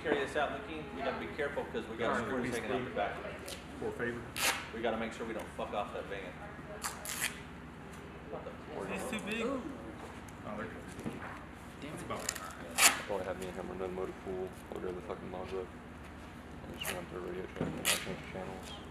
carry this out, Mickey, we gotta be careful because we got screws hanging out the back. For favor. We gotta make sure we don't fuck off that van. It's too big. Oh, they're good. It's about I'll probably have me and him run motor pool, order the fucking mods up, and just run through a radio check and I'll change the channels.